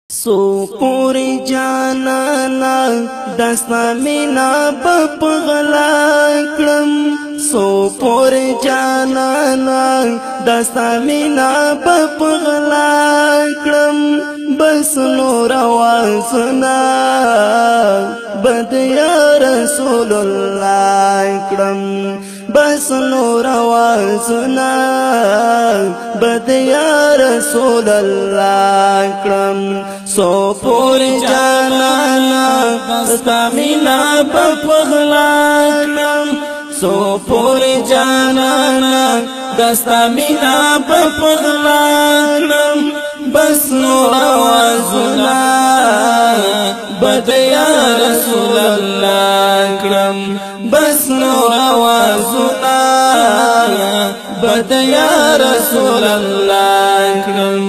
سو پوری جانانا دستا مینا بپغلا کړم سو پوری جانانا دستا مینا بپغلا کړم بس نور واسنا بد یا رسول الله کړم بس نور واسنا بد یا رسول الله کړم سو پوری جانانا دستا مینا بپغلا کړم سو پوری جانانا دستا مینا بپغلا کړم بس نور آوازنا بد یا رسول الله کړم بس نور آوازنا بد یا رسول الله کړم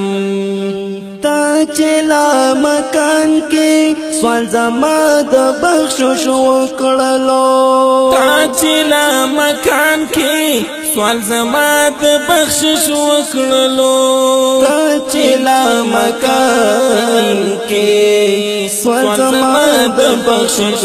چلا مکان کې سوال زما د بخشش وکړلو چلا مکان کې سوال زما د بخشش وکړلو چلا مکان کې سوال زما د بخشش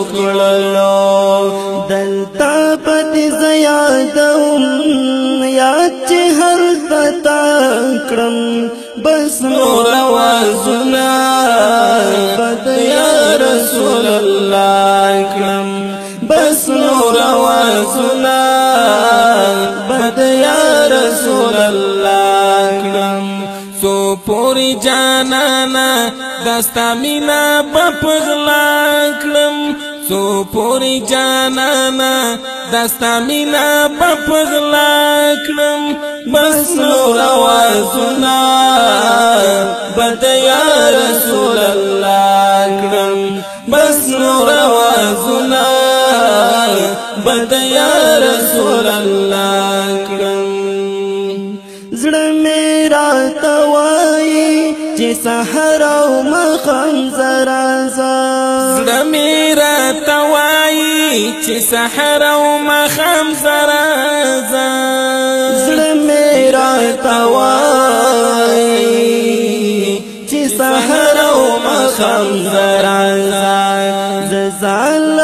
وکړلو دلتا پتی زیادم یاد چې هر پتا کړم بس نور آوازنا بد یا رسول الله کړم بس نور آوازنا بد یا رسول الله کړم سو پوری جانانا دستا مینا بپغلا کړم سو پوری جانانا دستا مینا بپغلا کړم بس نور آوازنا بد یا رسول الله کړم بس نور آوازنا بد یا رسول الله کړم زړه میرا توای چې سحر او مخم زرازا زړه میرا توای چې سحر او مخم زرازا زړه میرا توای چې سحر او مخم زرازا زال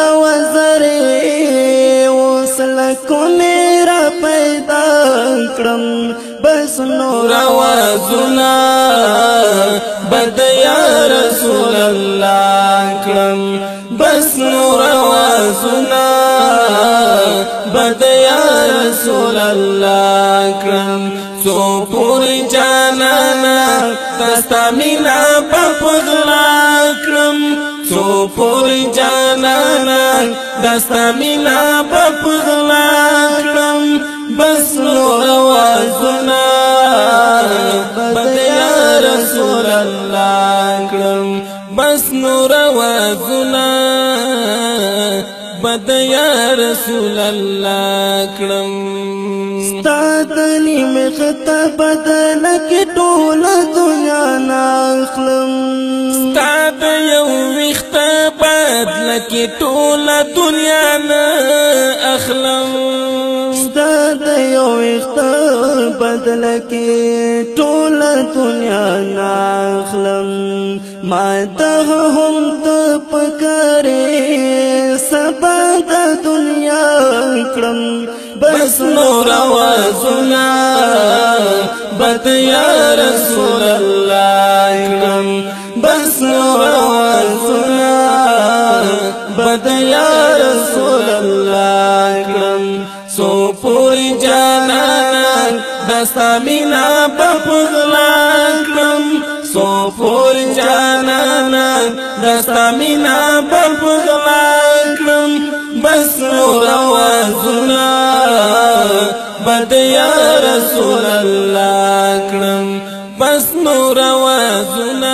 وزره وسلکو میرا پیدا کړم بس نور آوازنا بد یا رسول الله کړم بس نور آوازنا بد یا رسول الله کړم سو پوری جانانا دستا مینا بپغلا کړم سو پوری جانانا دستا مینا بپغلا کړم بس نور آوازنا بد یا رسول الله کړم بس نور آوازنا بد یا رسول الله کړم ستادنی مخته بدل کې ټول دنیا ناخلم ستاد یو وخته بدل کې ټول دنیا نه اخلم ستاد یو وخته بدل کې ټول دنیا ناخلم ما ته هم ته پکاره سبا د دنیا کړم بس نور آوازنا بد یا رسول الله کړم بس نور آوازنا بد یا رسول الله کړم سو پوری جانانا دستا مینا بپغلا کړم سو پوری جانانا دستا مینا بپغلا کړم بس نور آوازنا بد یا رسول الله کړم بس نور آوازنا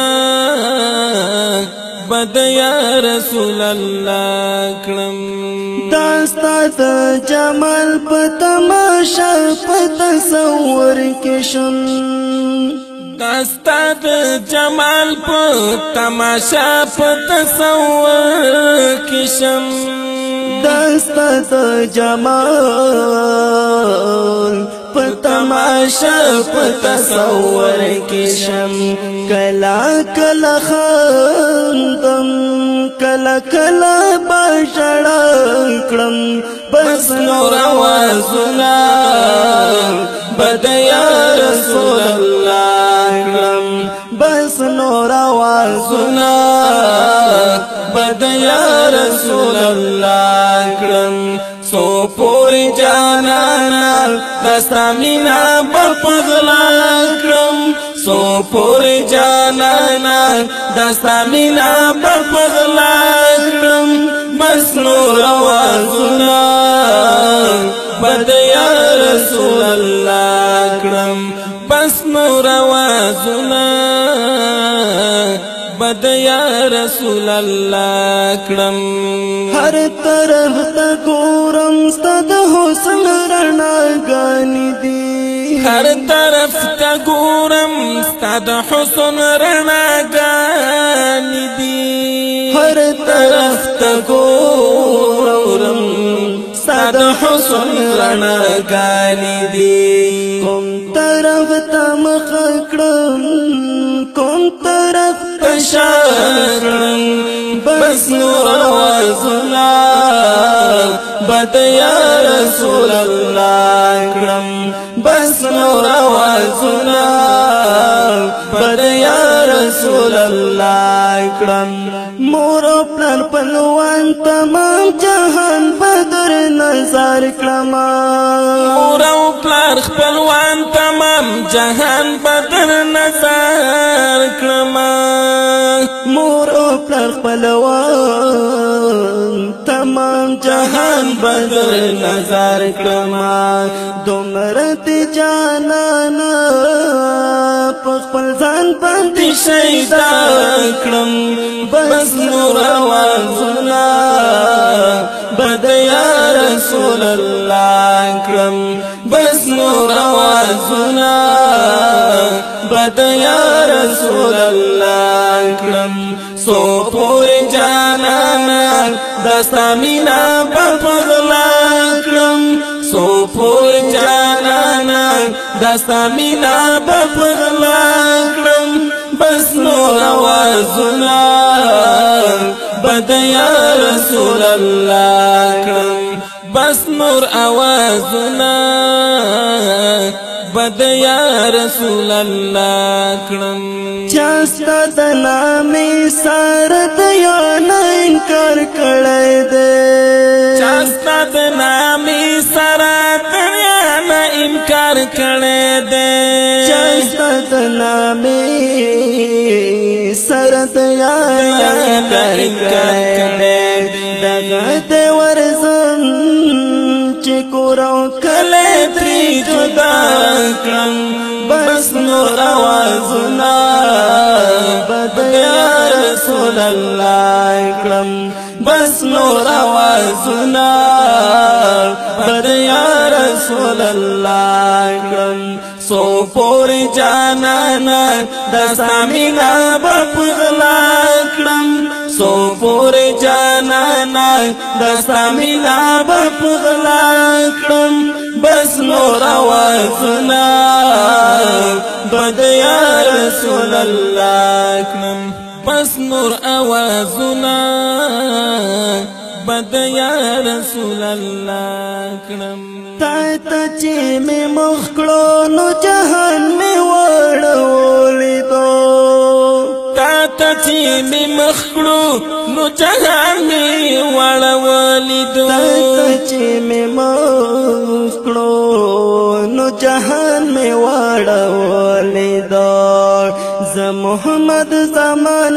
بد یا رسول الله کړم داستا د جمال په تماشا په تصور کې شم داستا د جمال په تماشا په تصور کې شم داستا د جمال تماشا تصور کشم کلا کلا خاندم کلا کلا باشڑا کړم بس نور آوازنا بد یا رسول الله کړم بس نور آوازنا بد یا رسول الله کړم سو پوری جانانا دستا مینا بپغلا کرم سو پوری جانانا دستا مینا بپغلا کرم بس نور آوازنا بد یا رسول اللہ کرم بس نور آوازنا بد یا رسول اللہ کرم ہر طرف تا گورم ستد حسن رنا گانی دی ہر طرف تا گورم ستد حسن رنا گانی دی ہر طرف تا گورم ستد حسن رنا گانی دی کم طرف تا مخکرم کم طرف تشارم بس نور آوازنا بد یا رسول اللہ کرم بس نور آوازنا بد یا رسول اللہ کرم مور پلار پلوان تمام جہان بدر نظر کرما مور پلار پلوان تمام جہان بدر نظر کرما مور پلار پلوان تمام جہان بدر نظر کرما دمرت جانانا پخپل ځان باندې شیدا کړم بس نور آوازنا بد یا رسول الله کړم بس نور آوازنا بد یا رسول الله کړم سو پوری جانانا دستا مینا بپغلا کړم سو پوری جانانا دستا مینا بپغلا کړم بس نور آوازنا بد یا رسول اللہ کړم بس نور آوازنا بد یا رسول اللہ کړم چاستا د نامې سارت یا نه انکار کړی دی چاستا د نامې سارت یا نه انکار کړی دی چاستا د نامې سارت یا نه انکار کړی دی دغه د ورزم چې کورو کله تری جدا کړم بس نور آوازنا بد یا رسول اللہ کړم بس نور آوازنا بد یا رسول اللہ کړم سو پوری جانانا دستا مینا بپغلا کړم سو پوری جانانا دستا مینا بپغلا کړم بس نور آوازنا بد یا رسول اللہ کړم بس نور آوازنا بد یا رسول اللہ کړم تا ته چې مې مخ کړو نو جهان مې وړولی دو تا ته چې مې مخ کړو نو جهان مې وړولی دو تا ته چې مې مخ کړو نو جهان مې وړولی دو زه محمد زمان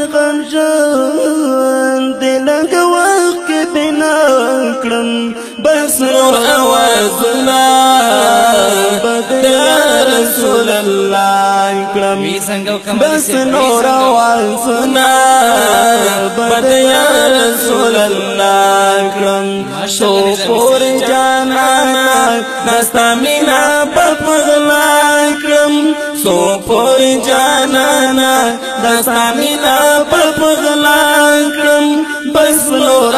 غمژن د لږ وخت کې بنا کړم بس نور آوازنا بد یا رسول اللہ کړم بس نور آوازنا بد یا رسول اللہ کړم سو پور جانانا دستا مینا بپغلا کړم سو پور جانانا دستا مینا بپغلا کړم بس نور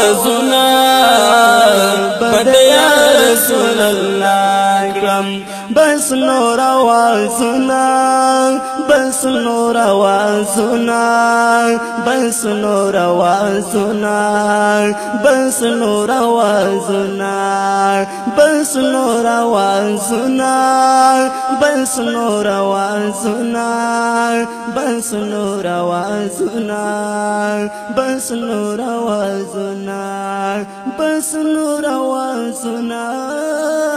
آوازنا بد یا رسول اللہ کړم بس نور آوازنا بس نور آوازنا بس نور آوازنا بس نور آوازنا بس نور آوازنا بس نور آوازنا بس نور آوازنا بس نور آوازنا بس نور آوازنا